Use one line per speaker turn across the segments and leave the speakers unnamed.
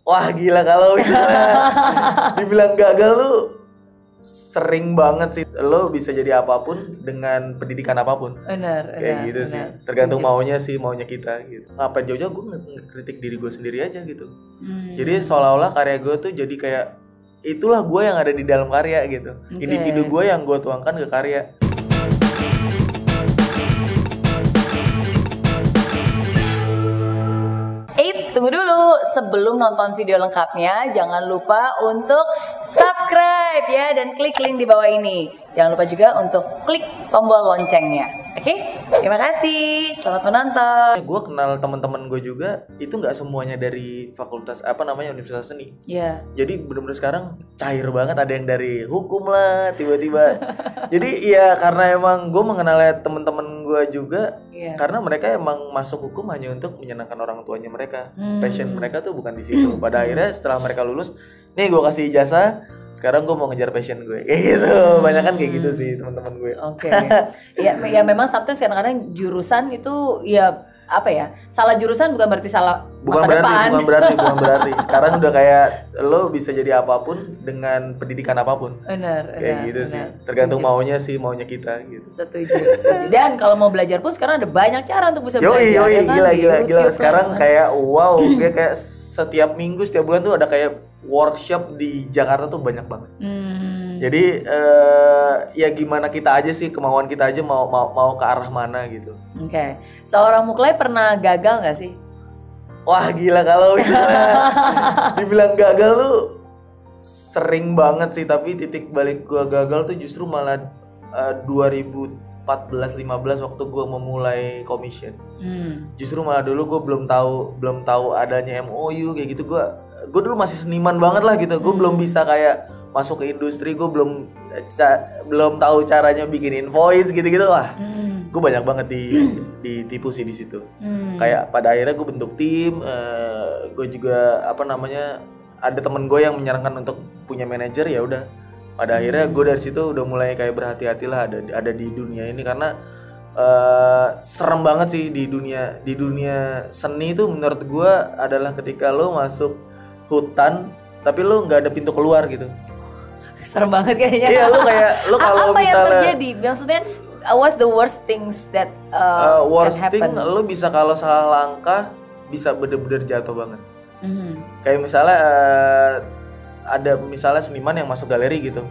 Wah gila kalau misalnya dibilang gagal lu sering banget sih. Lo bisa jadi apapun dengan pendidikan apapun.
Benar.
Kayak gitu sih. Tergantung maunya kita gitu. Ngapain jauh-jauh gue ngekritik diri gue sendiri aja gitu. Jadi seolah-olah karya gue tuh jadi kayak itulah gue yang ada di dalam karya gitu. Individu gue yang gue tuangkan ke karya.
Tunggu dulu, sebelum nonton video lengkapnya jangan lupa untuk subscribe ya dan klik link di bawah ini. Jangan lupa juga untuk klik tombol loncengnya. Oke? Terima kasih. Selamat menonton.
Gue kenal teman-teman gue juga itu nggak semuanya dari fakultas Universitas Seni.
Iya.
Jadi bener-bener sekarang cair banget, ada yang dari hukum lah tiba-tiba. Jadi ya karena emang gue mengenal teman-teman gue juga. Karena mereka emang masuk hukum hanya untuk menyenangkan orang tuanya mereka. Passion mereka tuh bukan di situ. Pada akhirnya setelah mereka lulus, nih gue kasih ijazah, sekarang gue mau ngejar passion gue. Kayak gitu. Banyak kan kayak gitu sih teman-teman gue.
Oke. Ya memang sometimes kadang-kadang jurusan itu ya apa ya? Salah jurusan bukan berarti salah masa depan.
Bukan berarti. Sekarang udah kayak lo bisa jadi apapun dengan pendidikan apapun.
Benar.
Gitu sih. Tergantung maunya kita gitu.
Setuju. Dan kalau mau belajar pun sekarang ada banyak cara untuk bisa belajar.
Gila. Sekarang kayak wow, kayak setiap minggu, setiap bulan tuh ada kayak workshop di Jakarta tuh banyak banget. Jadi ya gimana kita aja sih, kemauan kita aja mau ke arah mana gitu.
Oke. Seorang Muklay pernah gagal nggak sih?
Wah gila kalau misalnya dibilang gagal lu sering banget sih, tapi titik balik gua gagal tuh justru malah 2014-15 waktu gua memulai commission. Justru malah dulu gua belum tahu adanya MOU kayak gitu. Gua dulu masih seniman banget lah gitu. Gua belum bisa kayak masuk ke industri, gue belum tahu caranya bikin invoice gitu-gitu. Wah, gue banyak banget ditipu sih di situ. Kayak pada akhirnya gue bentuk tim, gue juga ada temen gue yang menyarankan untuk punya manajer. Ya udah, pada akhirnya gue dari situ udah mulai kayak berhati-hatilah ada di dunia ini, karena serem banget sih di dunia seni itu. Menurut gue adalah ketika lo masuk hutan tapi lo nggak ada pintu keluar gitu.
Serem banget kayaknya.
Iya, lo kalau
apa
misalnya
yang terjadi? Maksudnya what's the worst things that
worst
can happen?
thing, lo bisa kalau salah langkah bisa bener-bener jatuh banget. Kayak misalnya ada misalnya seniman yang masuk galeri gitu.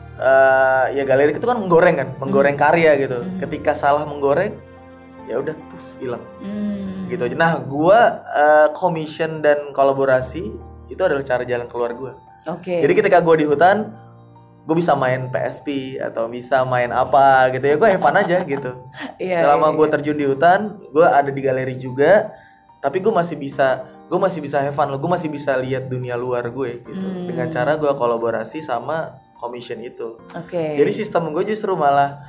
Ya galeri itu kan menggoreng karya gitu. Ketika salah menggoreng, ya udah hilang. Gitu aja. Nah, gua commission dan kolaborasi itu adalah cara jalan keluar gua. Jadi ketika gua di hutan, gue bisa main PSP atau bisa main apa gitu ya, gue have fun aja gitu. Selama gue terjun di hutan, gue ada di galeri juga, tapi gue masih bisa have fun loh, gue masih bisa lihat dunia luar gue gitu. Dengan cara gue kolaborasi sama commission itu. Jadi sistem gue justru malah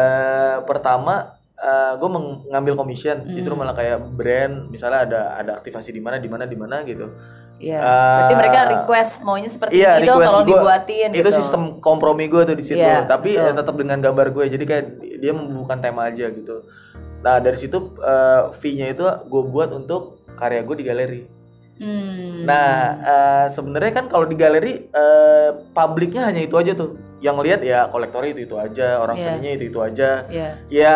pertama gue mengambil commission, justru malah kayak brand misalnya ada aktivasi di mana gitu.
Iya. Berarti mereka request maunya seperti itu, tolong dibuatin
gitu. Itu sistem kompromi gue tuh di situ. Tapi tetap dengan gambar gue. Jadi kayak dia membubuhkan tema aja gitu. Nah, dari situ fee-nya itu gue buat untuk karya gue di galeri. Nah, sebenarnya kan kalau di galeri publiknya hanya itu aja tuh. Yang lihat ya kolektornya itu aja, orang seninya itu aja. Ya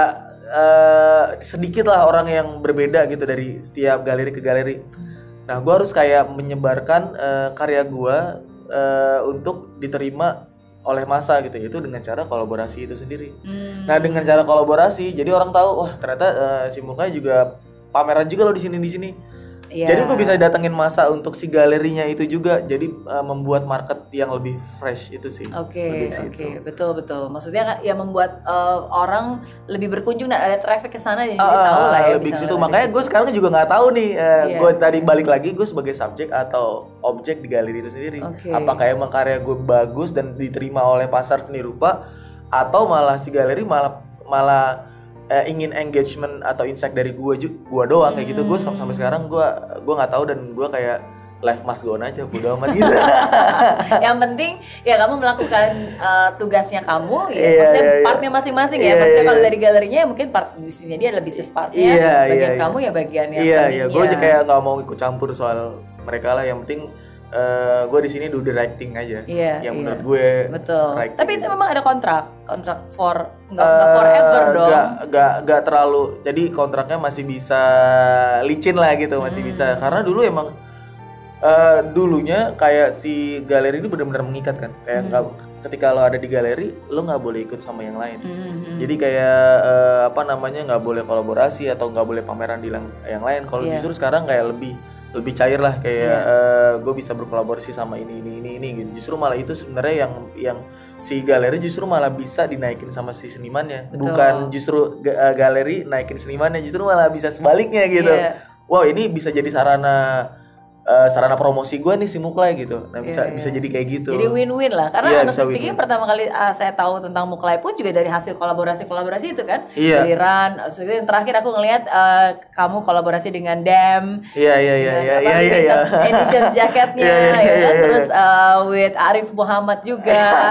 sedikit lah orang yang berbeda gitu dari setiap galeri ke galeri. Nah, gue harus kayak menyebarkan karya gue untuk diterima oleh massa gitu, itu dengan cara kolaborasi itu sendiri. Nah, dengan cara kolaborasi, jadi orang tahu, wah ternyata si Muklay juga pameran juga loh di sini. Jadi gue bisa datengin massa untuk si galerinya itu juga, jadi membuat market yang lebih fresh itu sih.
Oke, betul. Maksudnya ya membuat orang lebih berkunjung dan ada traffic ke sana, jadi tahu lah ya.
Lebih situ. Makanya gue sekarang juga nggak tahu nih. Gue tadi balik lagi, gue sebagai subjek atau objek di galeri itu sendiri. Apakah emang karya gue bagus dan diterima oleh pasar seni rupa, atau malah si galeri malah ingin engagement atau insight dari gue doang kayak gitu. Gue sampai sekarang gue nggak tahu, dan gue kayak life must go on aja, bodo amat gitu.
Yang penting ya kamu melakukan tugasnya kamu, maksudnya partnya masing-masing ya. Maksudnya kalau dari galerinya ya mungkin part bisnisnya dia adalah bisnis partnya, bagian kamu ya bagiannya seninya.
Gue aja kayak nggak mau ikut campur soal mereka lah. Yang penting gue di sini do the right thing aja. Yang menurut gue
betul.
right.
Tapi itu memang ada kontrak for nggak forever dong.
Nggak terlalu. Jadi kontraknya masih bisa licin lah gitu, masih bisa. Karena dulu emang dulunya kayak si galeri ini benar-benar mengikat kan. Kayak ketika lo ada di galeri, lo nggak boleh ikut sama yang lain. Jadi kayak nggak boleh kolaborasi atau nggak boleh pameran di yang lain. Kalau justru sekarang kayak lebih cair lah, kayak gue bisa berkolaborasi sama ini gitu. Justru malah itu sebenarnya yang si galeri justru malah bisa dinaikin sama si senimannya. Betul. Bukan justru galeri naikin senimannya, justru malah bisa sebaliknya gitu. Wow, ini bisa jadi sarana promosi gue nih si Muklai gitu. Nah bisa jadi kayak gitu.
Jadi win-win lah. Karena honest speaking pertama kali saya tahu tentang Muklai pun juga dari hasil kolaborasi itu kan. Dari Ran. Yang terakhir aku ngelihat kamu kolaborasi dengan Dem.
Iya.
Editions jaketnya kan. Terus with Arif Muhammad juga.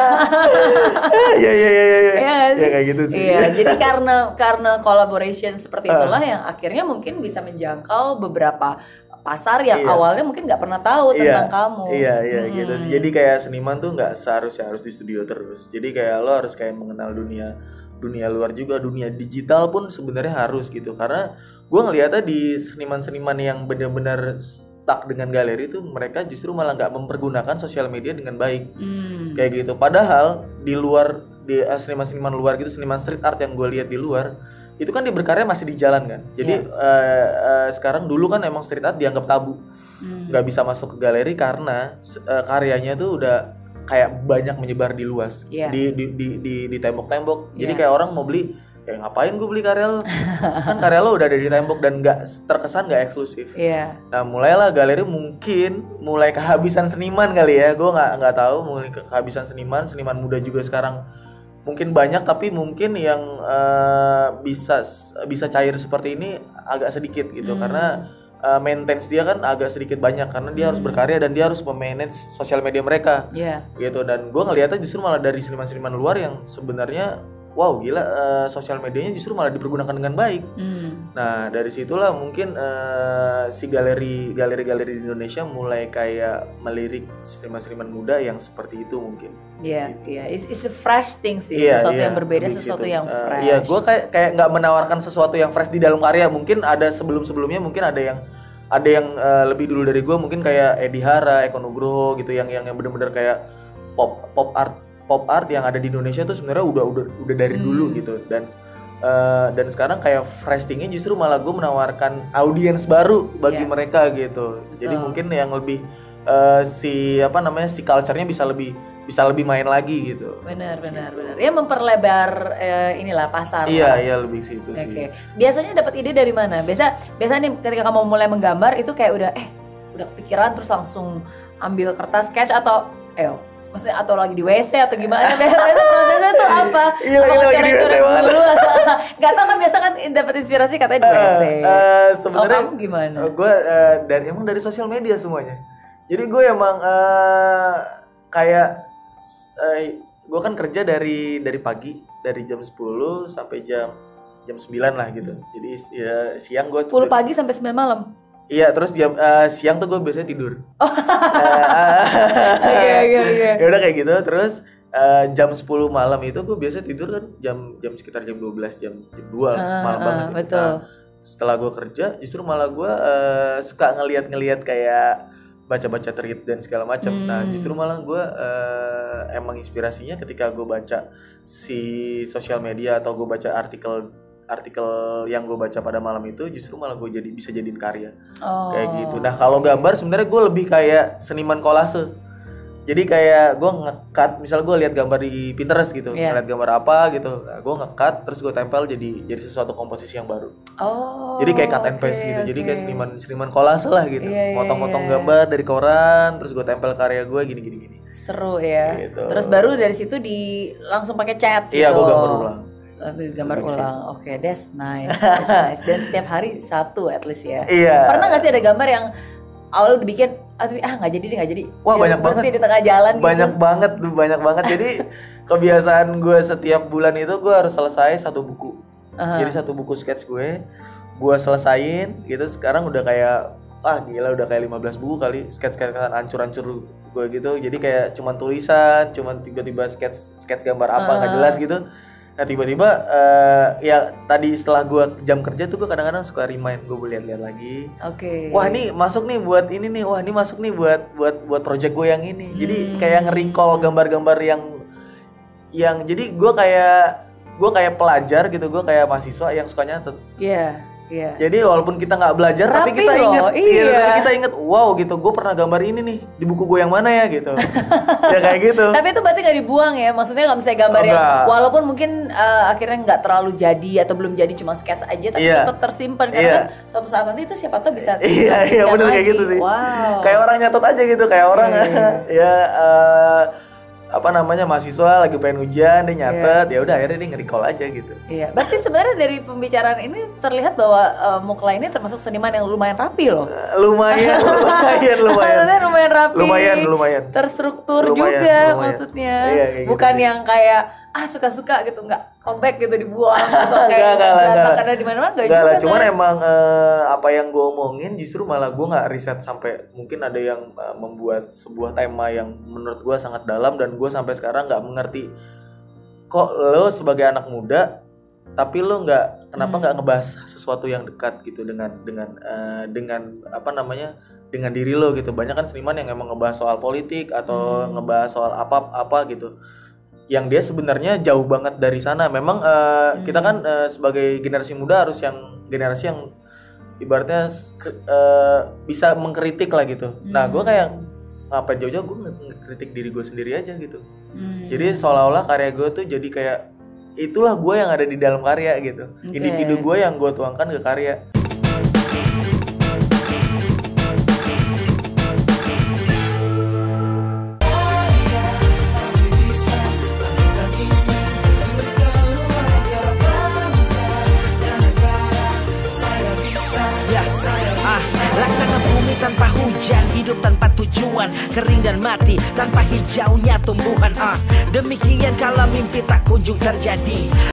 Iya kayak gitu sih.
Iya, jadi karena collaboration seperti itulah yang akhirnya mungkin bisa menjangkau beberapa pasar yang awalnya mungkin nggak pernah tahu tentang kamu.
Iya gitu sih. Jadi kayak seniman tuh nggak seharusnya harus di studio terus. Jadi kayak lo harus kayak mengenal dunia luar juga, dunia digital pun sebenarnya harus gitu. Karena gue ngeliatnya di seniman-seniman yang benar-benar stuck dengan galeri itu, mereka justru malah nggak mempergunakan sosial media dengan baik. Kayak gitu. Padahal di luar, di seniman-seniman luar gitu, seniman street art yang gue lihat di luar itu kan dia berkarya masih di jalan kan. Jadi sekarang, dulu kan emang street art dianggap tabu, nggak bisa masuk ke galeri karena karyanya tuh udah kayak banyak menyebar di luas, di tembok-tembok. Jadi kayak orang mau beli, ya ngapain gue beli karya lo? Kan karya lo udah ada di tembok dan terkesan nggak eksklusif. Nah mulailah galeri mulai kehabisan seniman kali ya. Gue nggak tahu, mulai kehabisan seniman muda juga sekarang mungkin banyak, tapi mungkin yang bisa cair seperti ini agak sedikit gitu. Karena maintenance dia kan agak sedikit banyak, karena dia harus berkarya dan dia harus memanage sosial media mereka gitu. Dan gue ngeliatnya justru malah dari seniman-seniman luar yang sebenarnya wow gila, sosial medianya justru malah dipergunakan dengan baik. Nah dari situlah mungkin si galeri di Indonesia mulai kayak melirik seniman-seniman muda yang seperti itu mungkin.
It's a fresh thing sih, sesuatu yang berbeda, sesuatu yang fresh.
Iya, gue kayak nggak menawarkan sesuatu yang fresh di dalam karya. Mungkin ada sebelumnya mungkin ada yang lebih dulu dari gue, mungkin kayak Edi Hara, Eko Nugroho gitu, yang benar-benar kayak pop art yang ada di Indonesia tuh sebenarnya udah dari dulu gitu. Dan sekarang kayak fresh thing-nya justru malah gue menawarkan audiens baru bagi mereka gitu. Jadi mungkin yang lebih si culture-nya bisa lebih main lagi gitu.
Benar. Ya memperlebar inilah pasar.
Iya lebih situ sih.
Biasanya dapat ide dari mana? Biasanya nih ketika kamu mulai menggambar itu kayak udah kepikiran terus langsung ambil kertas sketch atau maksudnya atau lagi di WC atau gimana? Biasa prosesnya tuh apa?
Lagi di WC banget.
Gak tau kan, biasa kan dapat inspirasi katanya di WC.
Sebenarnya
kamu gimana?
Gue dari sosial media semuanya. Jadi gue emang kayak gue kan kerja dari pagi, dari jam 10 sampai jam 9 lah gitu. Jadi siang gue
10 pagi sampai 9 malam.
Iya, terus siang tuh gue biasanya tidur.
Iya.
Ya udah kayak gitu. Terus jam 10 malam itu gue biasa tidur kan jam sekitar jam 12, jam 2 malam banget.
Betul.
Setelah gue kerja, justru malah gue suka ngeliat kayak baca-baca tweet dan segala macam. Nah, justru malah gue emang inspirasinya ketika gue baca si sosial media atau gue baca artikel yang gue baca pada malam itu, justru malah gue bisa jadiin karya kayak gitu. Nah kalau gambar sebenarnya gue lebih kayak seniman kolase. Jadi kayak gue nge-cut, misal gue lihat gambar di Pinterest gitu, ngeliat gambar apa gitu, nah, gue nge-cut terus gue tempel jadi sesuatu komposisi yang baru. Jadi kayak cut and paste gitu. Jadi kayak seniman kolase lah gitu. Motong-motong gambar dari koran, terus gue tempel karya gue gini.
Seru ya. Gitu. Terus baru dari situ langsung pakai cat gitu.
Iya, gue gambar ulang.
Oke, that's nice. Dan setiap hari satu at least ya. Pernah nggak sih ada gambar yang awal udah bikin nggak jadi.
Wah, banyak banget
di tengah jalan
banyak banget. Jadi kebiasaan gue setiap bulan itu gue harus selesai satu buku. Jadi satu buku sketch gue selesain gitu. Sekarang udah kayak gila udah kayak 15 buku kali sketch-sketchan hancur-hancur gue gitu. Jadi kayak cuman tulisan, cuman tiba-tiba sketch gambar apa nggak jelas gitu. Nah tiba-tiba ya tadi setelah gue jam kerja tuh gue kadang-kadang suka remind, gue lihat-lihat lagi. Wah ini masuk nih buat ini nih, wah ini masuk nih buat project gue yang ini. Jadi kayak nge-recall gambar-gambar yang jadi gue kayak pelajar gitu, gue kayak mahasiswa yang suka nyatet.
Iya.
Jadi walaupun kita nggak belajar, tapi kita ingat, kita ingat, wow gitu, gue pernah gambar ini nih di buku gue yang mana ya gitu, ya kayak gitu.
Tapi itu berarti nggak dibuang ya, maksudnya nggak bisa gambar yang, walaupun mungkin akhirnya nggak terlalu jadi atau belum jadi cuma sketch aja, tapi tetap tersimpan karena kan suatu saat nanti itu siapa tahu bisa.
Iya benar kayak gitu sih.
Wow.
Kayak orang nyatet aja gitu, kayak orang mahasiswa lagi pengen ujian dia nyatet, ya udah akhirnya dia nge-recall aja gitu.
Iya, berarti sebenarnya dari pembicaraan ini terlihat bahwa Mukla ini termasuk seniman yang lumayan rapi loh.
Lumayan.
Lumayan rapi.
Lumayan.
Terstruktur juga maksudnya.
Iya,
bukan
gitu
yang kayak suka-suka gitu, nggak comeback gitu dibuang atau kayak berantakan di mana-mana enggak juga.
Cuman emang apa yang gue omongin justru malah gue nggak riset sampai mungkin ada yang membuat sebuah tema yang menurut gue sangat dalam dan gue sampai sekarang nggak mengerti kok lo sebagai anak muda tapi lo kenapa nggak ngebahas sesuatu yang dekat gitu dengan dengan diri lo gitu. Banyak kan seniman yang emang ngebahas soal politik atau ngebahas soal apa gitu yang dia sebenarnya jauh banget dari sana. Memang kita kan sebagai generasi muda harus generasi yang ibaratnya bisa mengkritik lah gitu. Nah gue kayak ngapain jauh-jauh, gue ngekritik diri gue sendiri aja gitu. Jadi seolah-olah karya gue tuh jadi kayak itulah gue yang ada di dalam karya gitu. Individu gue yang gue tuangkan ke karya.
Tanpa hujan, hidup tanpa tujuan, kering dan mati tanpa hijaunya tumbuhan. Demikian kalau mimpi tak kunjung terjadi.